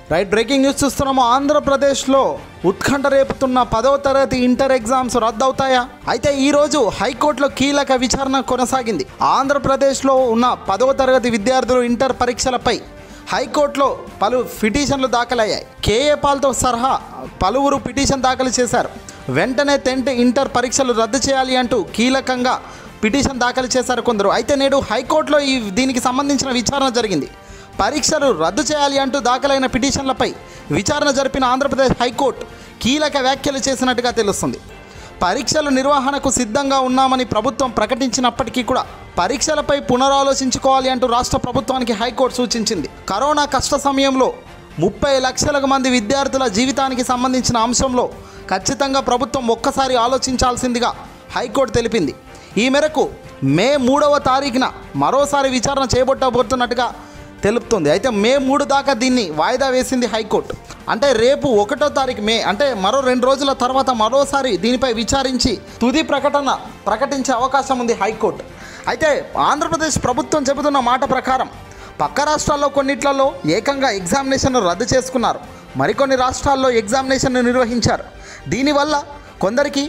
Right, breaking news చూస్తున్నాము. ఆంధ్రప్రదేశ్లో ఉత్కంఠ రేపుతున్న 10వ తరగతి ఇంటర్ ఎగ్జామ్స్ రద్దవుతాయా? అయితే ఈరోజు హైకోర్టులో కీలక విచారణ కొనసాగింది. ఆంధ్రప్రదేశ్లో ఉన్న 10వ తరగతి విద్యార్థులు ఇంటర్ పరీక్షలపై హైకోర్టులో పలు పిటిషన్లు దాఖలయ్యాయి. కేఏ పాల్తో సహా పలువురు పిటిషన్ దాఖలు చేశారు. వెంటనే 10th ఇంటర్ పరీక్షలు రద్దు చేయాలి అంటూ కీలకంగా పిటిషన్ దాఖలు చేశారు కొందరు. అయితే నేడు హైకోర్టులో దీనికి సంబంధించిన విచారణ జరిగింది. పరీక్షలు రద్దు చేయాలి అంటూ దాఖలైన పిటిషన్లపై విచారణ జరిపిన ఆంధ్రప్రదేశ్ హైకోర్టు కీలక వ్యాఖ్యలు చేసినట్టుగా తెలుస్తుంది. పరీక్షల నిర్వహణకు సిద్ధంగా ఉన్నామని ప్రభుత్వం ప్రకటించినప్పటికీ కూడా పరీక్షలపై పునరాలోచించుకోవాలి అంటూ రాష్ట్ర ప్రభుత్వానికి హైకోర్టు సూచించింది. కరోనా కష్ట సమయంలో 30 లక్షల మంది విద్యార్థుల జీవితానికి సంబంధించిన అంశంలో ఖచ్చితంగా ప్రభుత్వం ఒక్కసారి ఆలోచించాల్సిందిగా హైకోర్టు తెలిపింది. ఈ మేరకు మే 3వ తారీఖున మరోసారి విచారణ చేయబోతున్నట్టుగా తెలుపుతుంది. అయితే మే 3 దాకా దీన్ని వాయిదా వేసింది హైకోర్టు. అంటే రేపు 1వ తారీఖు మే, అంటే మరో 2 రోజుల తర్వాత మరోసారి దీనిపై విచారించి తుది ప్రకటించే అవకాశం ఉంది హైకోర్టు. అయితే ఆంధ్రప్రదేశ్ ప్రభుత్వం చెబుతున్న మాట ప్రకారం పక్క రాష్ట్రాల్లో కొన్నిట్లలో ఏకంగా ఎగ్జామినేషన్ను రద్దు చేసుకున్నారు. మరికొన్ని రాష్ట్రాల్లో ఎగ్జామినేషన్ను నిర్వహించారు. దీనివల్ల కొందరికి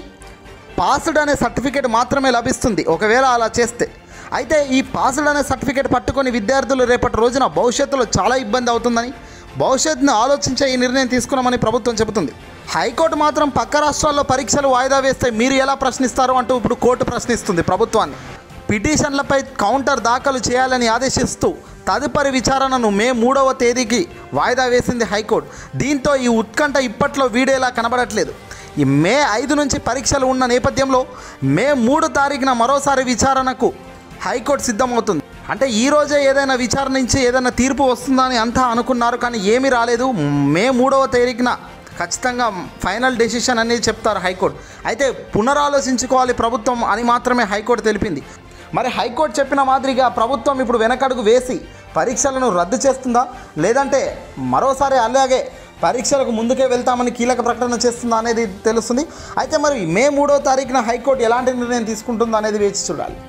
పాస్డ్ అనే సర్టిఫికేట్ మాత్రమే లభిస్తుంది ఒకవేళ అలా చేస్తే. అయితే ఈ పాస్డ్ అనే సర్టిఫికేట్ పట్టుకొని విద్యార్థులు రేపటి రోజున భవిష్యత్తులో చాలా ఇబ్బంది అవుతుందని, భవిష్యత్తును ఆలోచించే ఈ నిర్ణయం తీసుకున్నామని ప్రభుత్వం చెబుతుంది. హైకోర్టు మాత్రం పక్క రాష్ట్రాల్లో పరీక్షలు వాయిదా వేస్తే మీరు ఎలా ప్రశ్నిస్తారు అంటూ ఇప్పుడు కోర్టు ప్రశ్నిస్తుంది ప్రభుత్వాన్ని. పిటిషన్లపై కౌంటర్ దాఖలు చేయాలని ఆదేశిస్తూ తదుపరి విచారణను మే 3వ తేదీకి వాయిదా వేసింది హైకోర్టు. దీంతో ఈ ఉత్కంఠ ఇప్పట్లో వీడేలా కనబడట్లేదు. ఈ మే 5 నుంచి పరీక్షలు ఉన్న నేపథ్యంలో మే 3 తారీఖున మరోసారి విచారణకు హైకోర్టు సిద్ధమవుతుంది. అంటే ఈరోజే ఏదైనా విచారణ నుంచి ఏదైనా తీర్పు వస్తుందని అంతా అనుకున్నారు, కానీ ఏమీ రాలేదు. మే 3వ తేదీన ఖచ్చితంగా ఫైనల్ డెసిషన్ అనేది చెప్తారు హైకోర్టు. అయితే పునరాలోచించుకోవాలి ప్రభుత్వం అని మాత్రమే హైకోర్టు తెలిపింది. మరి హైకోర్టు చెప్పిన మాదిరిగా ప్రభుత్వం ఇప్పుడు వెనకడుగు వేసి పరీక్షలను రద్దు చేస్తుందా, లేదంటే మరోసారి అలాగే పరీక్షలకు ముందుకే వెళ్తామని కీలక ప్రకటన చేస్తుందా అనేది తెలుస్తుంది. అయితే మరి మే 3వ తారీఖున హైకోర్టు ఎలాంటి నిర్ణయం తీసుకుంటుందో అనేది వేచి చూడాలి.